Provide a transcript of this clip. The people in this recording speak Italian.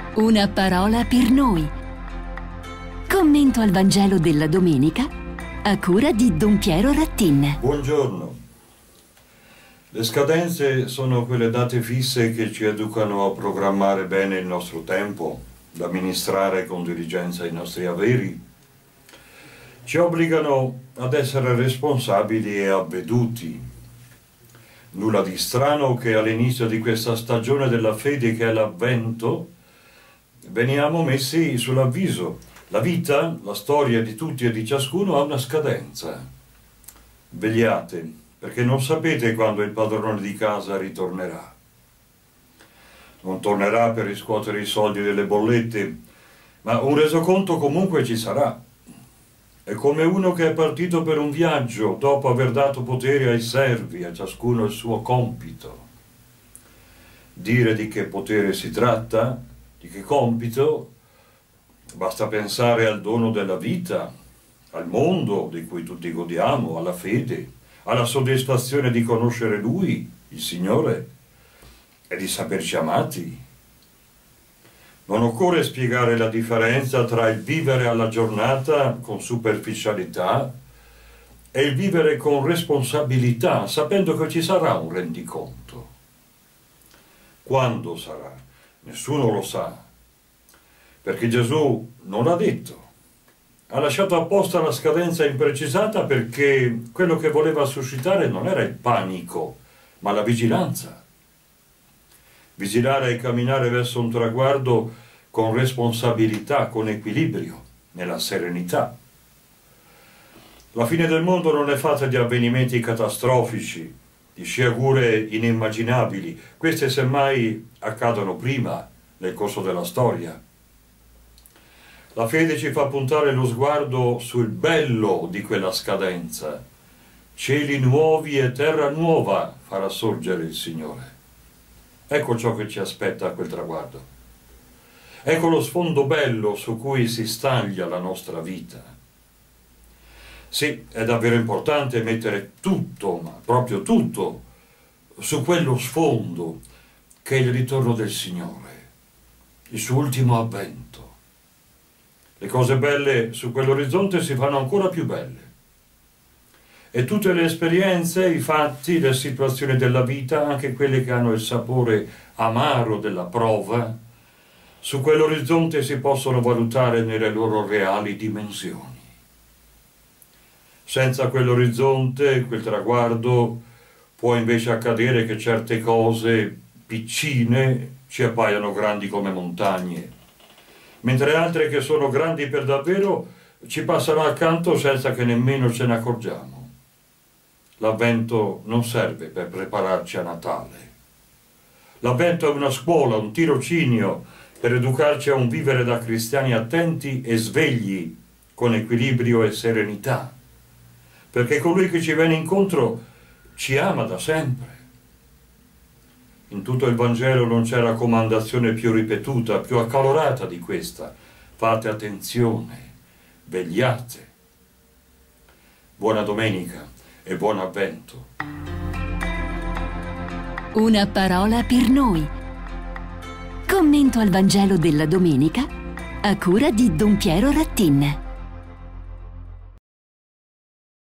Una parola per noi. Commento al Vangelo della domenica a cura di Don Piero Rattin. Buongiorno. Le scadenze sono quelle date fisse che ci educano a programmare bene il nostro tempo, ad amministrare con diligenza i nostri averi. Ci obbligano ad essere responsabili e avveduti. Nulla di strano che all'inizio di questa stagione della fede che è l'Avvento veniamo messi sull'avviso. La vita, la storia di tutti e di ciascuno ha una scadenza. Vegliate, perché non sapete quando il padrone di casa ritornerà. Non tornerà per riscuotere i soldi delle bollette, ma un resoconto comunque ci sarà. È come uno che è partito per un viaggio dopo aver dato potere ai servi, a ciascuno il suo compito. Dire di che potere si tratta, di che compito, basta pensare al dono della vita, al mondo di cui tutti godiamo, alla fede, alla soddisfazione di conoscere Lui, il Signore, e di saperci amati. Non occorre spiegare la differenza tra il vivere alla giornata con superficialità e il vivere con responsabilità, sapendo che ci sarà un rendiconto. Quando sarà? Nessuno lo sa, perché Gesù non l'ha detto. Ha lasciato apposta la scadenza imprecisata perché quello che voleva suscitare non era il panico, ma la vigilanza. Vigilare e camminare verso un traguardo con responsabilità, con equilibrio, nella serenità. La fine del mondo non è fatta di avvenimenti catastrofici, di sciagure inimmaginabili. Queste semmai accadono prima, nel corso della storia. La fede ci fa puntare lo sguardo sul bello di quella scadenza. Cieli nuovi e terra nuova farà sorgere il Signore. Ecco ciò che ci aspetta a quel traguardo. Ecco lo sfondo bello su cui si staglia la nostra vita. Sì, è davvero importante mettere tutto, ma proprio tutto, su quello sfondo che è il ritorno del Signore, il suo ultimo avvento. Le cose belle su quell'orizzonte si fanno ancora più belle. E tutte le esperienze, i fatti, le situazioni della vita, anche quelle che hanno il sapore amaro della prova, su quell'orizzonte si possono valutare nelle loro reali dimensioni. Senza quell'orizzonte, quel traguardo, può invece accadere che certe cose piccine ci appaiano grandi come montagne, mentre altre che sono grandi per davvero ci passano accanto senza che nemmeno ce ne accorgiamo. L'Avvento non serve per prepararci a Natale. L'Avvento è una scuola, un tirocinio per educarci a un vivere da cristiani attenti e svegli, con equilibrio e serenità, perché colui che ci viene incontro ci ama da sempre. In tutto il Vangelo non c'è raccomandazione più ripetuta, più accalorata di questa. Fate attenzione, vegliate. Buona domenica e buon Avvento. Una parola per noi. Commento al Vangelo della domenica a cura di Don Piero Rattin.